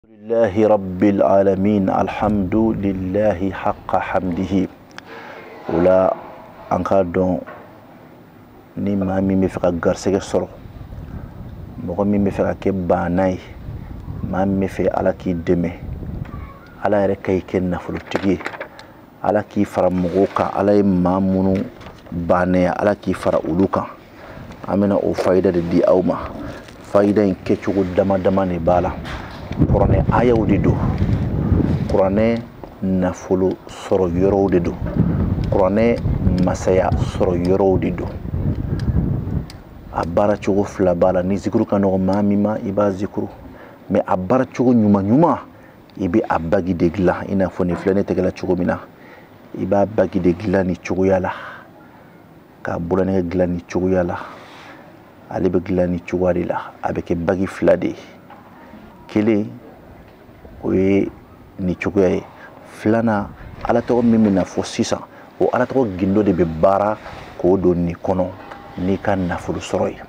لله رب العالمين الحمد لله حق حمده ولا أنكادون ni maa min bɛ fɛ ka garisɛgɛ sɔrɔ mɔgɔ min bɛ fɛ ka kɛ baana ye maa min bɛ fɛ ala k'i dɛmɛ ala yɛrɛ ka i kɛ nafolotigi ye ala k'i fara mɔgɔw kan ala ye maa minnu baanaya ala k'i fara olu kan an bɛna o fayida de di aw ma fayida in kɛcogo dama dama de b'a la kuranɛ ayaw de don kuranɛ nafolo sɔrɔ yɔrɔw de don kuranɛ masaya sɔrɔ yɔrɔw de don a baara cogo fila b'a la ni zikuru ka nɔgɔ maa min ma i b'a zikuru mais a baara cogo ɲuman ɲuman i bɛ a bagi de dilan i n'a fɔ nin filɛ ne tɛgɛ la cogo min na i b'a bagi de dilan ni cogoya la k'a bɔlɔnɛgɛ dilan ni cogoya la ale bɛ dilan ni cogoya de la a bɛ kɛ bagi fila de ye kelen o ye ni cogoya ye filanan ala tɔgɔ min bɛ na fɔ sisan o ala tɔgɔ gindo de bɛ baara k'o don nin kɔnɔ n'i ka nafolo sɔrɔ ye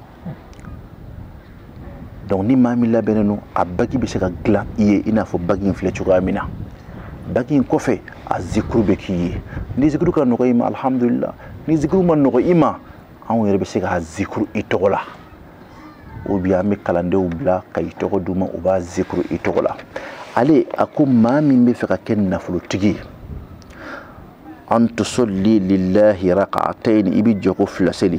donc ni maa min labɛnnen don a bagi bɛ se ka dilan i ye i n'a fɔ bagi in filɛ cogoya min na bagi in kɔfɛ a zikuru bɛ k'i ye ni zikuru ka nɔgɔ i ma alhamdulillah ni zikuru ma nɔgɔ i ma anw yɛrɛ bɛ se ka zikuru i tɔgɔ la ou bien an bɛ kalandenw bila ka i tɔgɔ d'u ma u b'a zikuru i tɔgɔ la ale a ko maa min bɛ fɛ ka kɛ nafolotigi ye an tusalli lillahi rak'atayn i bɛ jɔ ko fila seli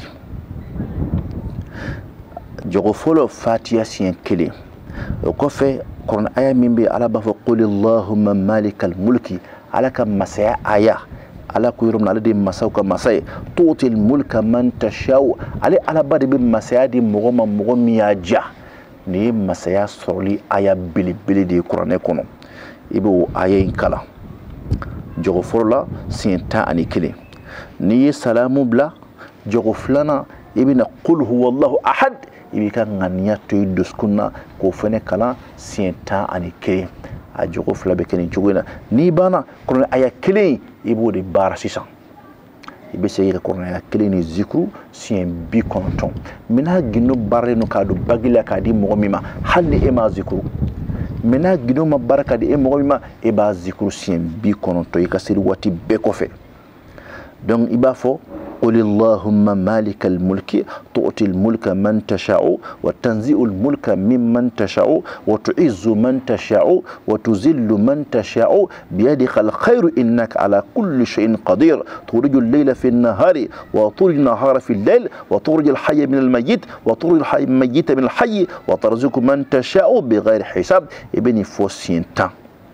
jogo fɔlɔ fatiha siɲɛ kelen o kɔfɛ kuranɛ aya min bɛ ala b'a fɔ qul allahumma malikal mulki ala ka masaya aya ala ko yɔrɔ min ale de ye masaw ka masa ye tu'til mulka man tasha'u ale alaba de bɛ masaya di mɔgɔ ma mɔgɔ min y'a diya nin ye masaya sɔrɔli aya belebele de ye kuranɛ kɔnɔ i bɛ o aya in kalan jogo fɔlɔ la siɲɛ 11 n'i ye salamu bila jogo filanan i bɛna qul huwallahu ahad i b'i ka ŋaniya to i dusukun na k'o fɛnɛ kalan siɲɛ 11 a jogo fila bɛ kɛ nin cogo in na n'i banna kuranɛ aya kelen i b'o de baara sisan i bɛ segin ka kuranɛ aya kelen ni zikuru siɲɛ 90 mais n'a gindo baaralen don k'a don bagi la k'a di mɔgɔ min ma hali ni e m'a zikuru mais n'a gindo ma baara ka di e mɔgɔ min ma e b'a zikuru siɲɛ 90 i ka seli waati bɛɛ kɔfɛ donc i b'a fɔ قل اللهم مالك الملك تؤتي الملك من تشاء وتنزع الملك ممن تشاء وتعز من تشاء وتذل من تشاء بيدك الخير إنك على كل شيء قدير تخرج الليل في النهار وتخرج النهار في الليل وتخرج الحي من الميت وتخرج الحي الميت من الحي وترزق من تشاء بغير حساب ابني فوسينتا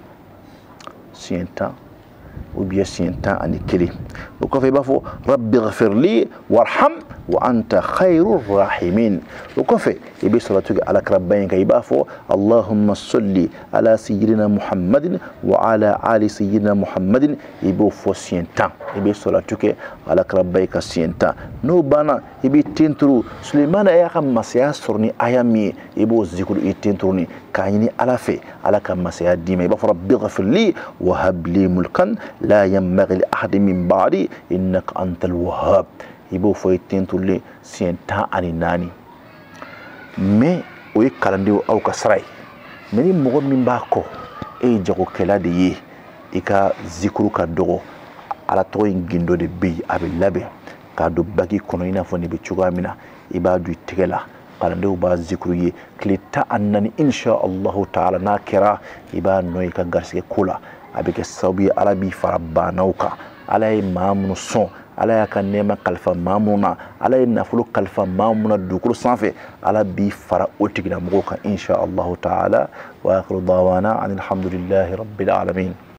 سينتا وبيا سينتا عن كلي وكفى بافو رب اغفر لي وارحم وانت خير الراحمين وكفى يبي صلاتك على كربين كيبافو اللهم صل على سيدنا محمد وعلى ال سيدنا محمد يبو فو سينتا يبي صلاتك على كربين كسينتا نو بانا يبي تنترو سليمان يا كما سياسرني ايامي يبو ذكر يتنتروني كايني على في على كما سياديما يبافو رب اغفر لي وهب لي ملكا لا ينبغي لأحد من بعدي إنك أنت الوهاب يبو فايتين تولي سينتا أني ناني مي وي كالانديو أو كسراي مني مغو من باكو إي جاكو كلا دي إيكا ذكرو كدوغو على توين جندو دي بي أبي لابي كادو باكي كونوينا فوني بيشوغا منا إبا دوي تغلا kalandew b'a zikuru ye tile 14 insha allahu taala n'a kɛra i b'a nɔ i ka garisɛgɛ ko la a bɛ kɛ sababu ye ala b'i fara bannaw kan ala ye maa minnu sɔn ala y'a ka nɛɛma kalifa maa minnu na ala ye nafolo kalifa maa minnu na dugukolo sanfɛ ala b'i fara o tigilamɔgɔw kan insha allahu taala wa akhiru dawana anil hamdulillahi rabbil alamin